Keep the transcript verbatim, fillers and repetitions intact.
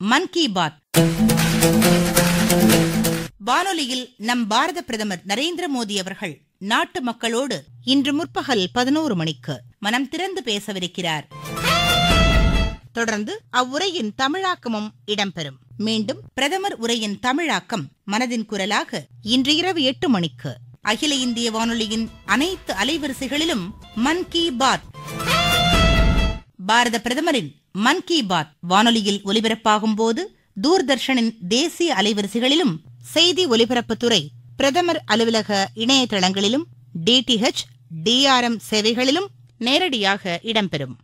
மன் கி பாத். வானொலியில் நம் பாரத பிரதமர் நரேந்திர மோடி அவர்கள் நாட்டு மக்களோடு இன்று முற்பகல் பதினோரு மணிக்கு மனம் திறந்து பேசவிருக்கிறார். தொடர்ந்து அவ்வுரையின் தமிழாக்கமும் இடம்பெறும். மீண்டும் பிரதமர் உரையின் தமிழாக்கம் மனதின் குரலாக இன்று இரவு எட்டு மணிக்கு அகில இந்திய வானொலியின் அனைத்து அலைவரிசைகளிலும் மன் கி பாத். பாரத பிரதமரின் மன் கி பாத் வானொலியில் ஒலிபரப்பாகும் போது தூர்தர்ஷனின் தேசிய அலைவரிசைகளிலும், செய்தி ஒலிபரப்புத்துறை பிரதமர் அலுவலக இணையதளங்களிலும், டிடிஹெச், டிஆர்எம் சேவைகளிலும் நேரடியாக இடம்பெறும்.